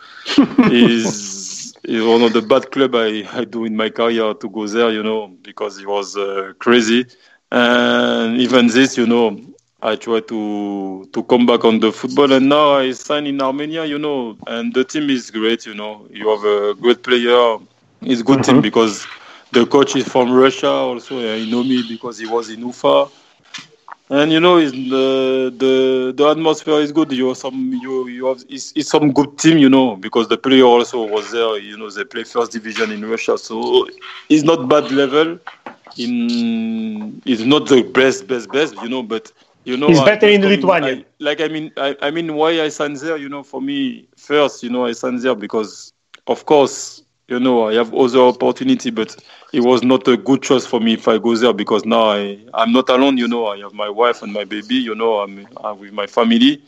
is one of the bad club I do in my career to go there, because it was crazy. And even this, I try to come back on the football, and now I sign in Armenia, and the team is great, You have a great player. It's a good team because the coach is from Russia also. He know me because he was in Ufa. And the atmosphere is good. It's some good team, because the player also was there. They play first division in Russia, so it's not bad level. It's not the best, but it's better in Lithuania. I mean, why I signed there? For me, first, I signed there because, of course, I have other opportunity, but it was not a good choice for me if I go there because now I'm not alone. I have my wife and my baby. I'm with my family,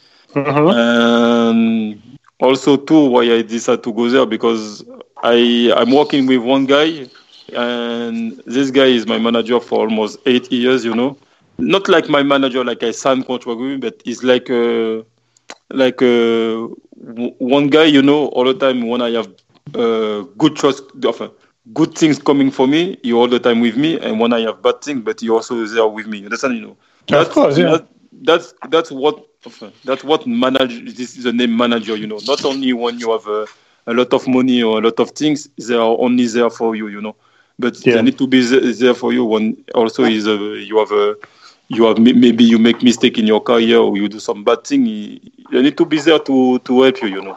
and also too why I decided to go there because I'm working with one guy. And this guy is my manager for almost 8 years, Not like my manager, like I signed contract with him, but he's like one guy, all the time when I have good trust, good things coming for me, he all the time with me, and when I have bad things, but he also is there with me. You understand? Of course, yeah. That's what manager. This is the name manager. Not only when you have a lot of money or a lot of things, they are only there for you. But they need to be there for you when also you have maybe you make mistake in your career or you do some bad thing. They need to be there to help you.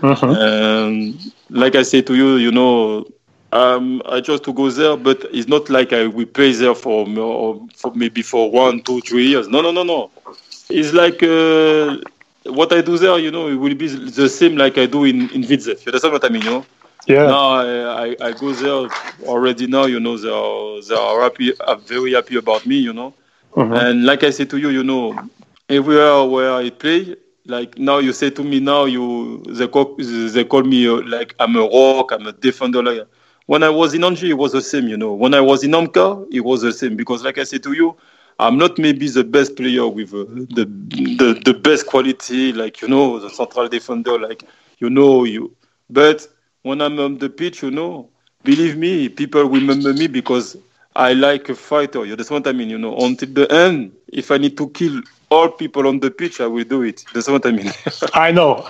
Like I say to you, I just to go there, but it's not like I will play there for maybe for 1, 2, 3 years. No. It's like what I do there, it will be the same like I do in Vidzev. You understand what I mean, Yeah. Now I go there already. Now they are happy, very happy about me. And like I say to you, everywhere where I play, like now you say to me now they call me like I'm a rock, I'm a defender. Like when I was in Angers, it was the same. When I was in Amka, it was the same because like I say to you, I'm not maybe the best player with the best quality, like the central defender, like but when I'm on the pitch, believe me, people remember me because I like a fighter. You understand what I mean? Until the end, if I need to kill all people on the pitch, I will do it. That's what I mean. I know.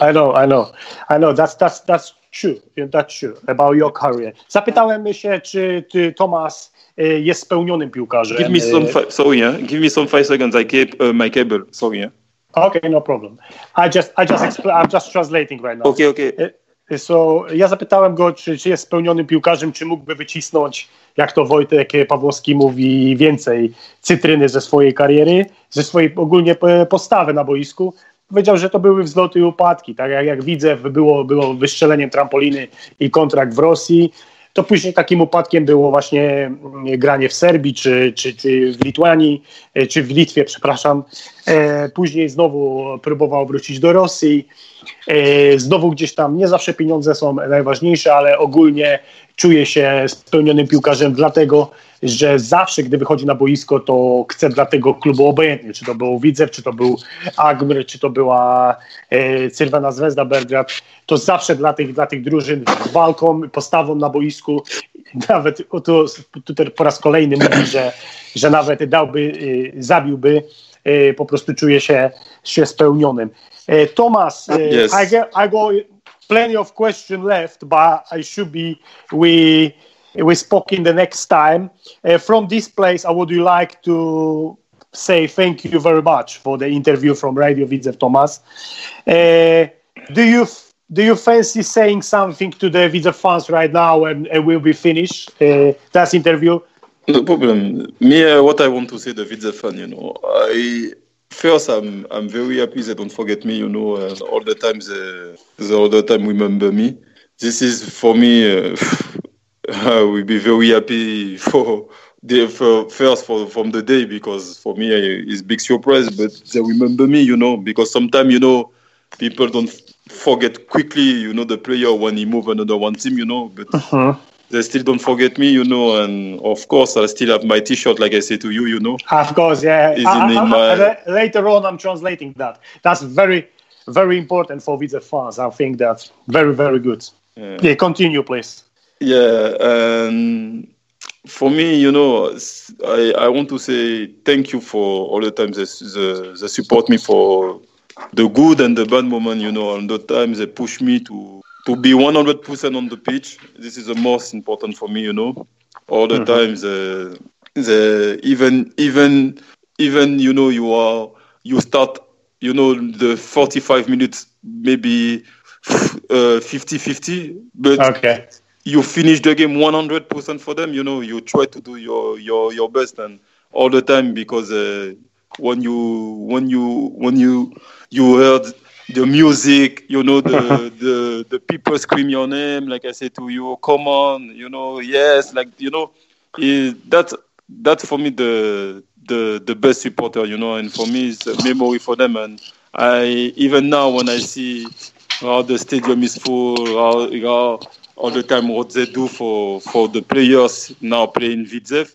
That's true. That's true about your career. Zapytałem się, czy Tomasz jest spełnionym piłkarzem. Give me some Give me some 5 seconds. I keep my cable. Sorry. Yeah. Okay, no problem. I'm just translating right now. Okay. So, ja zapytałem go, czy jest spełnionym piłkarzem, czy mógłby wycisnąć, jak to Wojtek Pawłowski mówi, więcej cytryny ze swojej kariery, ze swojej ogólnie postawy na boisku. powiedział, że to były wzloty i upadki, tak jak Widzew było wystrzeleniem trampoliny i kontrakt w Rosji, to później takim upadkiem było właśnie granie w Serbii, czy w Litwanii, czy w Litwie, przepraszam. Później znowu próbował wrócić do Rosji. Znowu gdzieś tam, nie zawsze pieniądze są najważniejsze, ale ogólnie czuje się spełnionym piłkarzem dlatego, że zawsze, gdy wychodzi na boisko, to chce dla tego klubu obojętnie, czy to był Widzew, czy to był Agmr, czy to była Crvena Zvezda Belgrad, to zawsze dla tych drużyn walką, postawą na boisku, nawet tu po raz kolejny mówi, że nawet zabiłby, po prostu czuje się spełnionym. Thomas, Yes. I got plenty of questions left, but I should be we spoke in the next time. From this place, I would like to say thank you very much for the interview from Radio Widzew, Thomas. Do you fancy saying something to the Widzew fans right now, and we'll be finished that interview? No problem. What I want to say to Widzew fan, I'm very happy they don't forget me, and all the time they all the time remember me. This is for me. I will be very happy from the day, because for me it's big surprise, but they remember me, because sometimes people don't forget quickly, the player when he move another one team, but they still don't forget me, and of course I still have my T-shirt, like I say to you, Of course, yeah. Later on, I'm translating that. That's very, very important for Widzew fans. I think that's very, very good. Yeah, continue, please. Yeah, and for me, I want to say thank you for all the times they support me for the good and the bad moment, and the times they push me to be 100% on the pitch. This is the most important for me, all the times they even you start, the 45 minutes, maybe 50-50, but okay. You finish the game 100% for them. You try to do your best, and all the time, because when you heard the music, the people scream your name, like I say to you, come on, yes, like that's for me the best supporter, and for me it's a memory for them. And even now when I see how the stadium is full, how all the time what they do for the players now playing Widzew.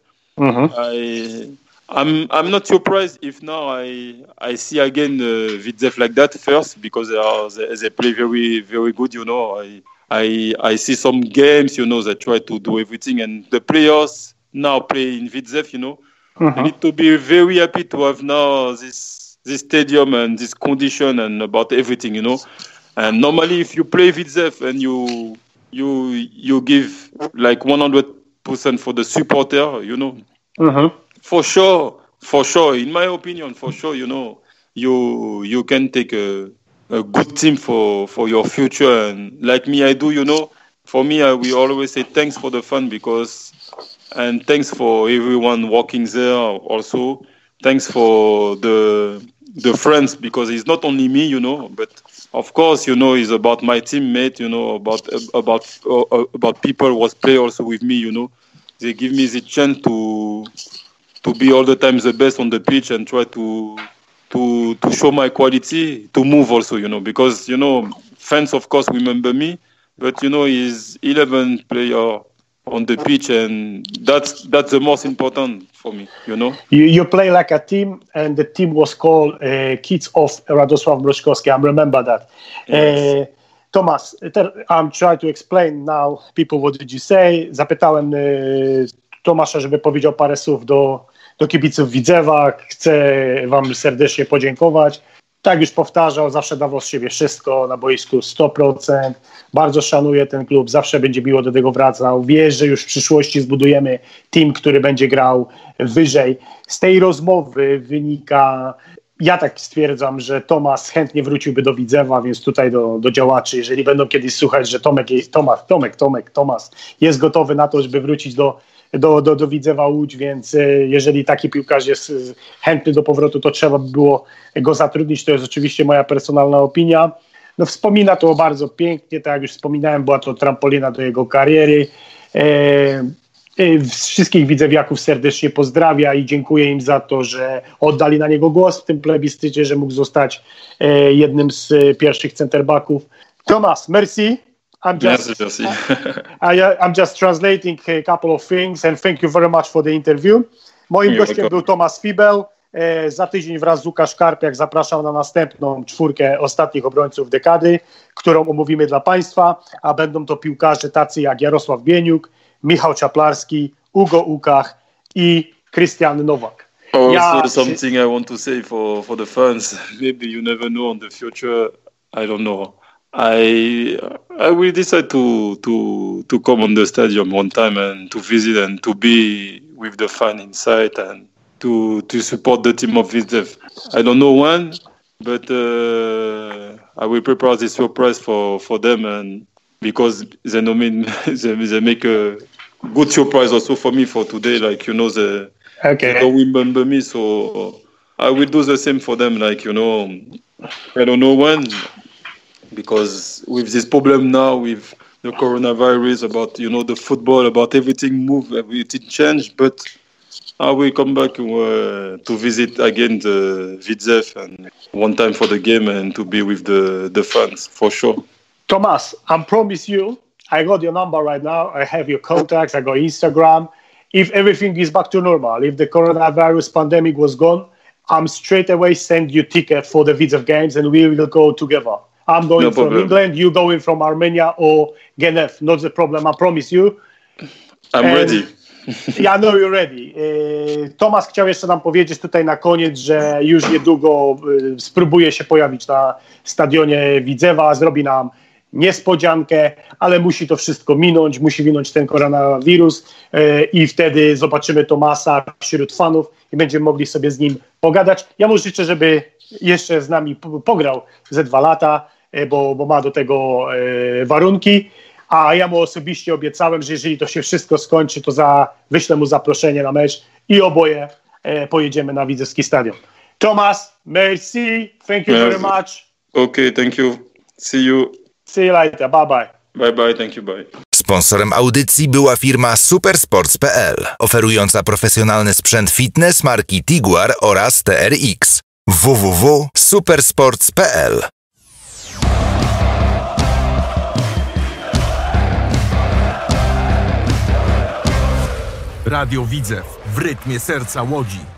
I'm not surprised if now I see again Widzew like that first, because they play very, very good, I see some games, they try to do everything, and the players now play in Widzew, I need to be very happy to have now this stadium and this condition and about everything, And normally if you play Widzew and you give like 100% for the supporter, for sure, in my opinion, for sure, you can take a good team for your future. And like me, I do, for me, we always say thanks for the fun, and thanks for everyone working there also. Thanks for the friends, because it's not only me, but of course, it's about my teammate, about people who play also with me, They give me the chance to be all the time the best on the pitch, and try to show my quality, to move also, because, fans, of course, remember me, but, he's 11 player on the pitch, and that's the most important for me, You play like a team, and the team was called Kids of Radosław Mroczkowski. I remember that. Yes. Thomas, I'm trying to explain now people, what did you say? Zapytałem Tomasza, żeby powiedział parę słów do kibiców Widzewa. Chcę wam serdecznie podziękować. Tak już powtarzał, zawsze dawał z siebie wszystko na boisku, 100%. Bardzo szanuję ten klub, zawsze będzie miło do tego wracał. Wie, że już w przyszłości zbudujemy team, który będzie grał wyżej. Z tej rozmowy wynika ja tak stwierdzam, że Tomasz chętnie wróciłby do Widzewa, więc tutaj do działaczy, jeżeli będą kiedyś słuchać, że Tomasz jest gotowy na to, żeby wrócić do Widzewa Łódź, więc jeżeli taki piłkarz jest chętny do powrotu, to trzeba by było go zatrudnić. To jest oczywiście moja personalna opinia. No, wspomina to bardzo pięknie, tak jak już wspominałem, była to trampolina do jego kariery. Wszystkich widzewiaków serdecznie pozdrawia i dziękuję im za to, że oddali na niego głos w tym plebiscycie, że mógł zostać jednym z pierwszych centerbacków. Tomasz, merci. I'm just translating a couple of things and thank you very much for the interview. Moim gościem był Tomasz Fibel. Za tydzień wraz z Łukasz Karpiak zapraszam na następną 4 ostatnich obrońców dekady, którą omówimy dla Państwa, a będą to piłkarze tacy jak Jarosław Bieniuk, Michał Czaplarski, Ugo Ukach i Krystian Nowak. Also something I want to say for the fans, maybe you never know in the future, I don't know. I will decide to come on the stadium one time and to visit and to be with the fan inside and to support the team of Widzew. I don't know when, but I will prepare this surprise for them, and because they know me, they make a good surprise also for me for today. Like they don't remember me, so I will do the same for them. Like I don't know when, because with this problem now with the coronavirus, about the football, about everything change, but I will come back to visit again the Widzew and one time for the game and to be with the fans for sure. Tomasz, I promise you, I got your number right now. I have your contacts. I got Instagram. If everything is back to normal, if the coronavirus pandemic was gone, I'm straight away send you ticket for the Widzew games and we will go together. I'm going from England, you going from Armenia or Genève. Not the problem, I promise you. I'm ready. Ja know you're ready. Tomasz chciał jeszcze nam powiedzieć tutaj na koniec, że już niedługo spróbuje się pojawić na stadionie Widzewa, zrobi nam niespodziankę, ale musi to wszystko minąć, musi minąć ten koronawirus i wtedy zobaczymy Tomasza wśród fanów i będziemy mogli sobie z nim pogadać. Ja mu życzę, żeby jeszcze z nami pograł ze 2 lata, bo ma do tego warunki. A ja mu osobiście obiecałem, że jeżeli to się wszystko skończy, to wyślę mu zaproszenie na mecz i oboje pojedziemy na Widzewski Stadion. Tomasz, merci, thank you very much. Okay, thank you. See you. See you later, bye bye. Bye bye, thank you, bye. Sponsorem audycji była firma Supersports.pl, oferująca profesjonalny sprzęt fitness marki Tiguar oraz TRX. www.supersports.pl. Radio Widzew w rytmie serca Łodzi.